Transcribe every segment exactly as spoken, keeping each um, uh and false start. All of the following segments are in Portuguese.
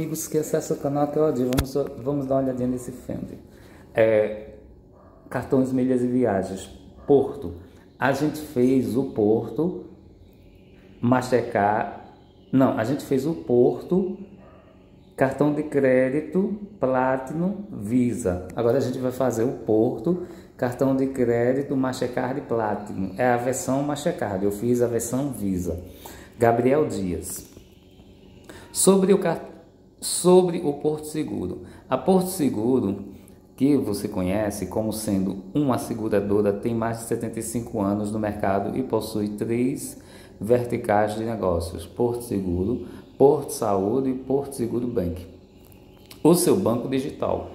amigos que acessam o canal até o dia, vamos, vamos dar uma olhadinha nesse filme. É, cartões, milhas e viagens. Porto. A gente fez o Porto, Mastercard. Não, a gente fez o Porto, cartão de crédito, Platinum, Visa. Agora a gente vai fazer o Porto, cartão de crédito, Mastercard Platinum. É a versão Mastercard, eu fiz a versão Visa. Gabriel Dias. Sobre o, sobre o Porto Seguro. A Porto Seguro, que você conhece como sendo uma seguradora, tem mais de setenta e cinco anos no mercado e possui três verticais de negócios: Porto Seguro, Porto Saúde e Porto Seguro Bank. O seu banco digital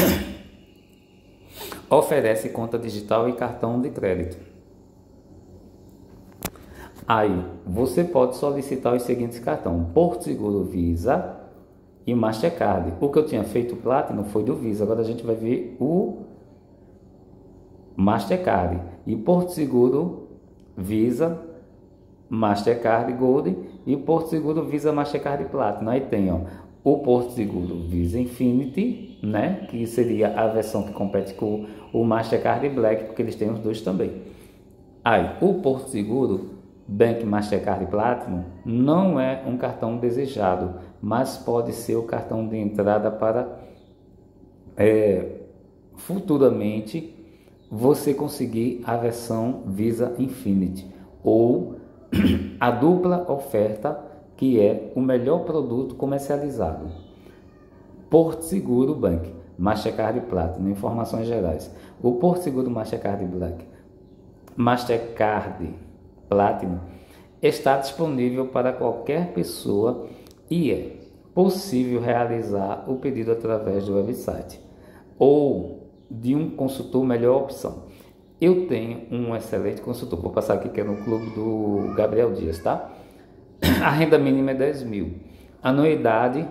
oferece conta digital e cartão de crédito. Aí, você pode solicitar os seguintes cartões: Porto Seguro Visa e Mastercard. O que eu tinha feito Platinum foi do Visa, agora a gente vai ver o Mastercard. E Porto Seguro Visa, Mastercard Gold e Porto Seguro Visa, Mastercard Platinum. Aí tem, ó, o Porto Seguro Visa Infinity, né, que seria a versão que compete com o Mastercard Black, porque eles têm os dois também. Aí, o Porto Seguro Bank Mastercard Platinum não é um cartão desejado, mas pode ser o cartão de entrada para é, futuramente você conseguir a versão Visa Infinity ou a dupla oferta, que é o melhor produto comercializado. Porto Seguro Bank Mastercard Platinum. Informações gerais: o Porto Seguro Mastercard Black Mastercard Platinum está disponível para qualquer pessoa e é possível realizar o pedido através do website ou de um consultor. Melhor opção. Eu tenho um excelente consultor, vou passar aqui, que é no clube do Gabriel Dias, tá? A renda mínima é dez mil. Anuidade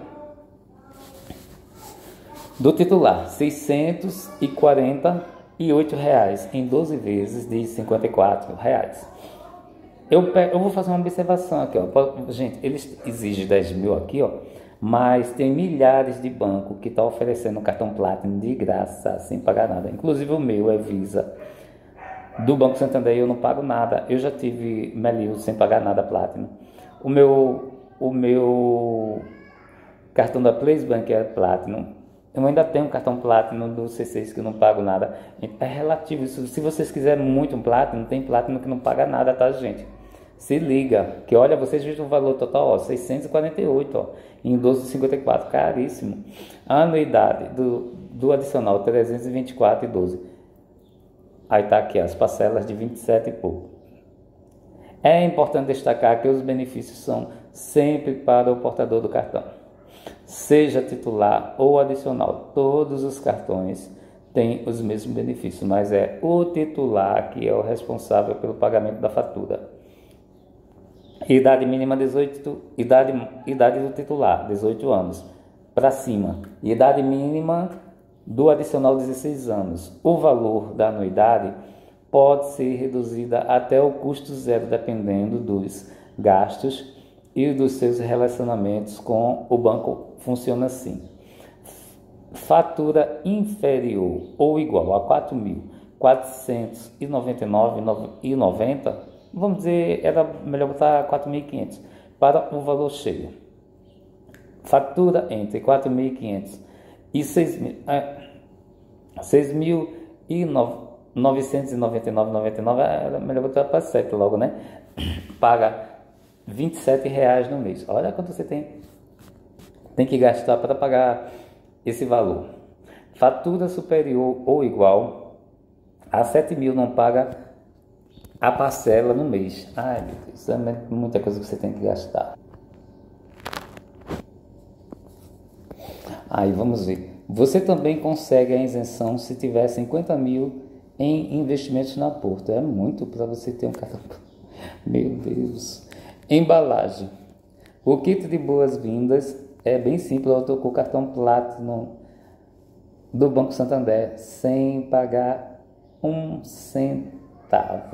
do titular, seiscentos e quarenta e oito reais em doze vezes de cinquenta e quatro reais. Eu, eu vou fazer uma observação aqui, ó. Gente, eles exigem dez mil aqui, ó, mas tem milhares de bancos que estão tá oferecendo cartão Platinum de graça, sem pagar nada. Inclusive o meu é Visa. Do Banco Santander eu não pago nada. Eu já tive Meliu sem pagar nada Platinum. O meu, o meu cartão da Place Bank é Platinum. Eu ainda tenho um cartão Platinum do C seis que eu não pago nada. É relativo isso. Se vocês quiserem muito um Platinum, tem Platinum que não paga nada, tá, gente? Se liga, que olha, vocês viram o valor total, ó, seiscentos e quarenta e oito, ó, em doze vírgula cinquenta e quatro, caríssimo. A anuidade do, do adicional trezentos e vinte e quatro e doze. Aí tá aqui as parcelas de vinte e sete e pouco. É importante destacar que os benefícios são sempre para o portador do cartão, seja titular ou adicional. Todos os cartões têm os mesmos benefícios, mas é o titular que é o responsável pelo pagamento da fatura. Idade mínima dezoito, idade, idade do titular, dezoito anos para cima. Idade mínima do adicional, dezesseis anos. O valor da anuidade pode ser reduzida até o custo zero, dependendo dos gastos e dos seus relacionamentos com o banco. Funciona assim: fatura inferior ou igual a quatro mil quatrocentos e noventa e nove reais e noventa centavos, vamos dizer, era melhor botar quatro mil e quinhentos para o valor cheio. Fatura entre quatro mil e quinhentos e seis mil e novecentos e noventa e nove reais e noventa e nove centavos, era melhor botar para sete logo, né? Paga vinte e sete reais no mês. Olha quanto você tem, tem que gastar para pagar esse valor. Fatura superior ou igual a sete mil não paga a parcela no mês. Ai, meu Deus, isso é muita coisa que você tem que gastar. Aí vamos ver. Você também consegue a isenção se tiver cinquenta mil em investimentos na Porto. É muito para você ter um cartão. Meu Deus. Embalagem. O kit de boas-vindas é bem simples. Eu estou com o cartão Platinum do Banco Santander sem pagar um centavo.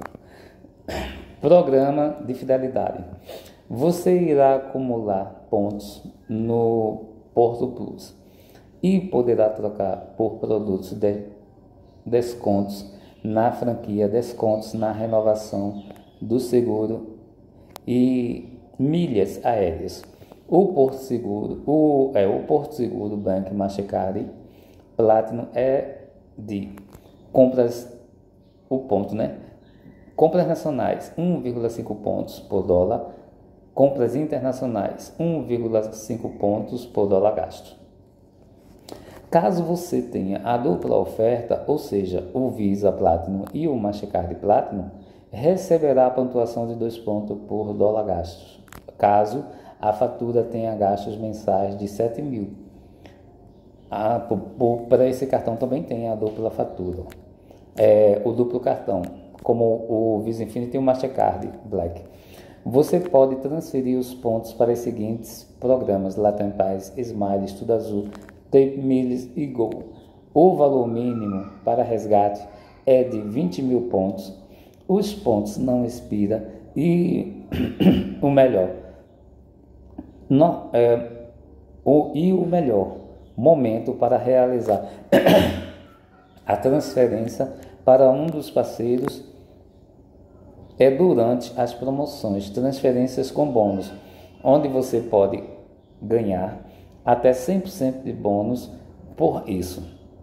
Programa de fidelidade. Você irá acumular pontos no Porto Plus e poderá trocar por produtos de descontos na franquia, descontos na renovação do seguro e milhas aéreas. O Porto Seguro, o, é, o Porto Seguro Bank Mastercard Platinum é de compras, o ponto, né? Compras nacionais, um vírgula cinco pontos por dólar. Compras internacionais, um vírgula cinco pontos por dólar gasto. Caso você tenha a dupla oferta, ou seja, o Visa Platinum e o Mastercard Platinum, receberá a pontuação de dois pontos por dólar gasto. Caso a fatura tenha gastos mensais de sete mil. Ah, para esse cartão também tem a dupla fatura. É, o duplo cartão, como o Visa Infinity e o Mastercard Black. Você pode transferir os pontos para os seguintes programas: Latam Pass, Smile, Estudo Azul, Tape Milhas e Gol. O valor mínimo para resgate é de vinte mil pontos. Os pontos não expiram e o melhor, não, é, o, e o melhor momento para realizar a transferência para um dos parceiros é durante as promoções, transferências com bônus, onde você pode ganhar até cem por cento de bônus por isso.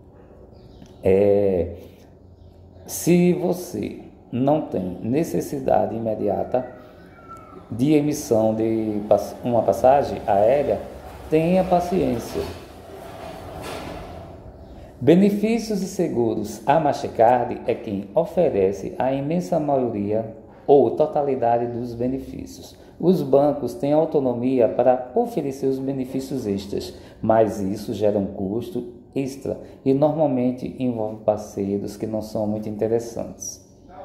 É, se você não tem necessidade imediata de emissão de uma passagem aérea, tenha paciência. Benefícios e seguros. A Mastercard é quem oferece a imensa maioria ou totalidade dos benefícios. Os bancos têm autonomia para oferecer os benefícios extras, mas isso gera um custo extra e normalmente envolve parceiros que não são muito interessantes.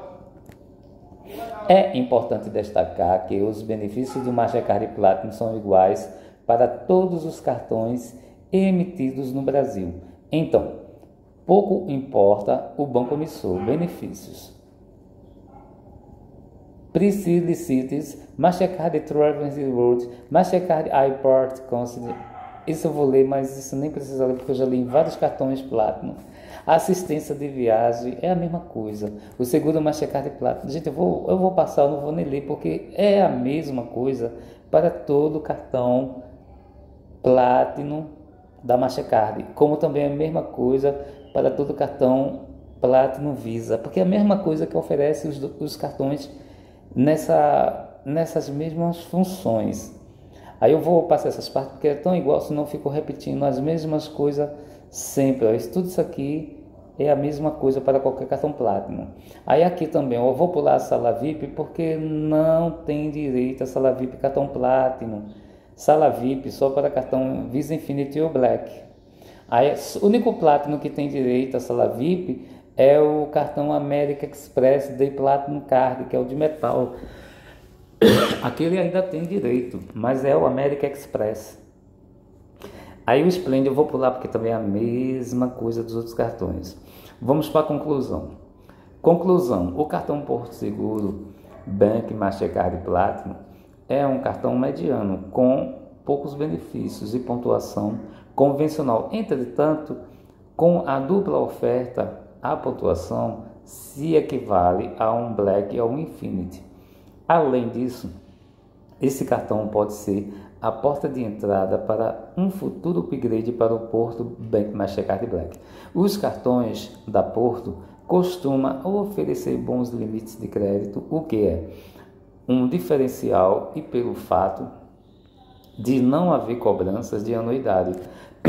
É importante destacar que os benefícios do Mastercard Platinum são iguais para todos os cartões emitidos no Brasil. Então, pouco importa o banco emissor. Benefícios: Priscilla Cities, Mastercard Travel World, Mastercard Airport Consider. Isso eu vou ler, mas isso nem precisa ler porque eu já li em vários cartões Platinum. A assistência de viagem é a mesma coisa. O seguro Mastercard Platinum. Gente, eu vou, eu vou passar, eu não vou nem ler porque é a mesma coisa para todo cartão Platinum da Mastercard, como também é a mesma coisa para todo cartão Platinum Visa, porque é a mesma coisa que oferece os, os cartões nessa, nessas mesmas funções. Aí eu vou passar essas partes porque é tão igual, senão eu fico repetindo as mesmas coisas sempre. Ó, isso, tudo isso aqui é a mesma coisa para qualquer cartão Platinum. Aí aqui também eu vou pular a sala V I P porque não tem direito a sala V I P cartão Platinum. Sala V I P só para cartão Visa Infinity ou Black. Aí, o único Platinum que tem direito a sala V I P é o cartão American Express Day Platinum Card, que é o de metal. Aquele ainda tem direito, mas é o American Express. Aí o Splendid eu vou pular porque também é a mesma coisa dos outros cartões. Vamos para a conclusão. Conclusão: o cartão Porto Seguro Bank Mastercard Platinum é um cartão mediano com poucos benefícios e pontuação convencional. Entretanto, com a dupla oferta, a pontuação se equivale a um Black ou um Infinity. Além disso, esse cartão pode ser a porta de entrada para um futuro upgrade para o Porto Bank Mastercard Black. Os cartões da Porto costumam oferecer bons limites de crédito, o que é um diferencial e pelo fato de não haver cobranças de anuidade.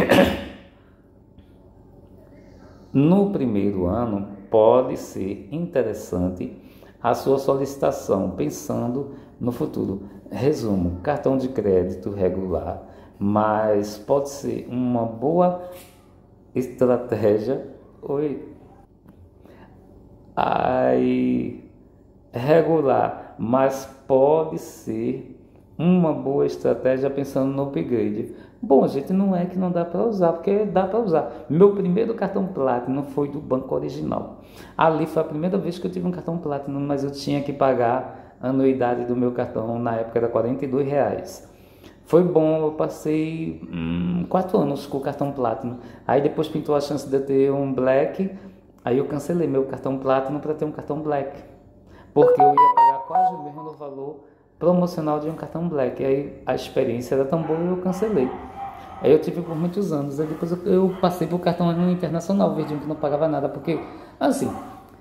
No primeiro ano, pode ser interessante a sua solicitação, pensando no futuro. Resumo: cartão de crédito regular, mas pode ser uma boa estratégia. Oi. Aí, regular, mas pode ser uma boa estratégia pensando no upgrade. Bom, gente, não é que não dá para usar, porque dá para usar. Meu primeiro cartão Platinum foi do banco original. Ali foi a primeira vez que eu tive um cartão Platinum, mas eu tinha que pagar a anuidade do meu cartão, na época era quarenta e dois reais. Foi bom, eu passei hum, quatro anos com o cartão Platinum. Aí depois pintou a chance de eu ter um Black, aí eu cancelei meu cartão Platinum para ter um cartão Black. Porque eu ia pagar quase o mesmo no valor promocional de um cartão Black. Aí a experiência era tão boa e eu cancelei. Aí eu tive por muitos anos. Aí depois eu, eu passei por cartão internacional, verdinho, que não pagava nada. Porque, assim,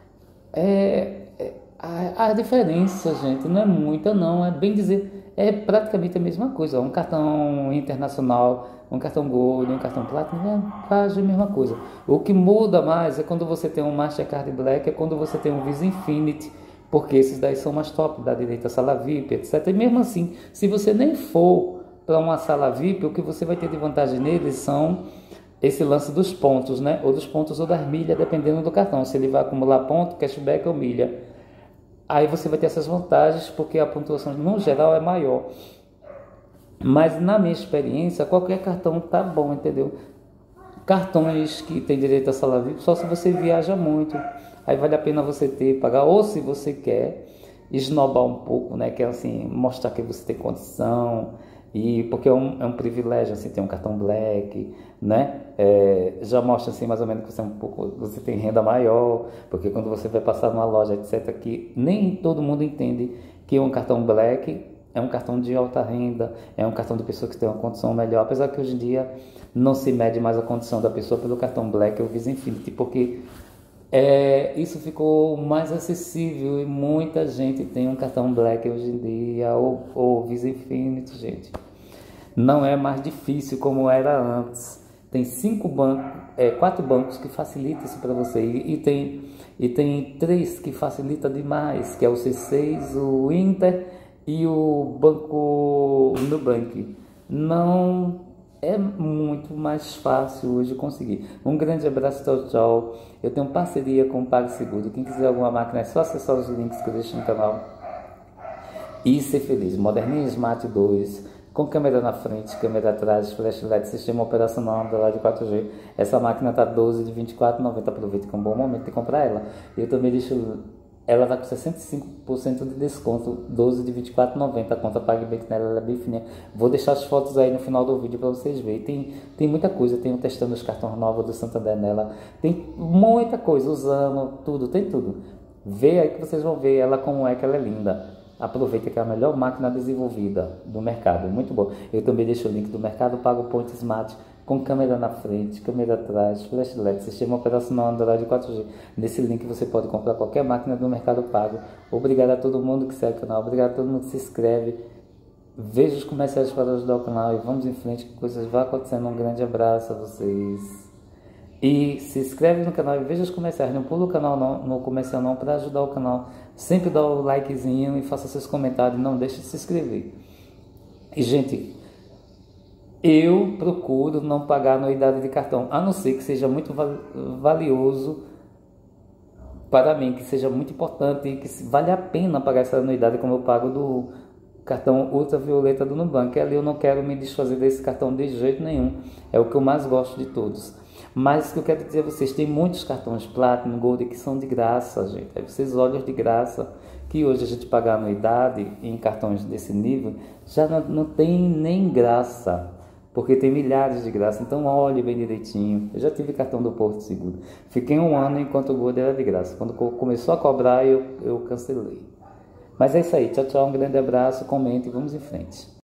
é, é, a, a diferença, gente, não é muita, não. É bem dizer, é praticamente a mesma coisa. Um cartão internacional, um cartão Gold, um cartão Platinum, é quase a mesma coisa. O que muda mais é quando você tem um Mastercard Black, é quando você tem um Visa Infinity, porque esses daí são mais top, dá direito à sala V I P, etcétera. E mesmo assim, se você nem for para uma sala V I P, o que você vai ter de vantagem neles são esse lance dos pontos, né? Ou dos pontos ou das milhas, dependendo do cartão. Se ele vai acumular ponto, cashback ou milha. Aí você vai ter essas vantagens, porque a pontuação no geral é maior. Mas na minha experiência, qualquer cartão tá bom, entendeu? Cartões que tem direito à sala V I P, só se você viaja muito. Aí vale a pena você ter, pagar, ou se você quer esnobar um pouco, né? Que é assim, mostrar que você tem condição, e porque é um, é um privilégio, assim, ter um cartão Black, né? É, já mostra assim mais ou menos que você, é um pouco, você tem renda maior, porque quando você vai passar numa loja, etcétera, que nem todo mundo entende que um cartão Black é um cartão de alta renda, é um cartão de pessoa que tem uma condição melhor, apesar que hoje em dia não se mede mais a condição da pessoa pelo cartão Black ou Visa Infinity, porque é, isso ficou mais acessível e muita gente tem um cartão Black hoje em dia, ou, ou Visa Infinity, gente. Não é mais difícil como era antes. Tem cinco bancos, é, quatro bancos que facilitam isso para você, e, e, tem, e tem três que facilita demais, que é o C seis, o Inter e o Banco Nubank. Não é muito mais fácil hoje conseguir. Um grande abraço, tchau, tchau. Eu tenho parceria com o PagSeguro. Quem quiser alguma máquina é só acessar os links que eu deixo no canal e ser feliz. Moderninha Smart dois, com câmera na frente, câmera atrás, flash L E D, sistema operacional Android quatro G. Essa máquina está doze de vinte e quatro reais e noventa centavos. Aproveita que é um bom momento de comprar ela. Eu também deixo... Ela vai com sessenta e cinco por cento de desconto, doze de vinte e quatro reais e noventa centavos. A conta PagBank nela, ela é bem fininha. Vou deixar as fotos aí no final do vídeo para vocês verem. Tem, tem muita coisa, tenho testando os cartões novos do Santander nela. Tem muita coisa, usando tudo, tem tudo. Vê aí que vocês vão ver ela como é que ela é linda. Aproveita que é a melhor máquina desenvolvida do mercado, muito bom. Eu também deixo o link do Mercado Pago Point Smart, com câmera na frente, câmera atrás, flash L E D, sistema operacional Android quatro G. Nesse link você pode comprar qualquer máquina do Mercado Pago. Obrigado a todo mundo que segue o canal, obrigado a todo mundo que se inscreve. Veja os comerciais para ajudar o canal e vamos em frente, que coisas vão acontecendo. Um grande abraço a vocês. E se inscreve no canal e veja os comerciais. Não pula o canal não, no comercial não, para ajudar o canal. Sempre dá o likezinho e faça seus comentários. Não deixe de se inscrever. E gente, eu procuro não pagar anuidade de cartão, a não ser que seja muito valioso para mim, que seja muito importante e que vale a pena pagar essa anuidade, como eu pago do cartão ultravioleta do Nubank. Ali eu não quero me desfazer desse cartão de jeito nenhum. É o que eu mais gosto de todos. Mas o que eu quero dizer a vocês, tem muitos cartões Platinum, Gold que são de graça, gente. Aí vocês olham de graça, que hoje a gente pagar anuidade em cartões desse nível já não, não tem nem graça, porque tem milhares de graça. Então olhe bem direitinho. Eu já tive cartão do Porto Seguro, fiquei um ano enquanto o Gold era de graça. Quando começou a cobrar, eu, eu cancelei. Mas é isso aí, tchau, tchau, um grande abraço, comente e vamos em frente.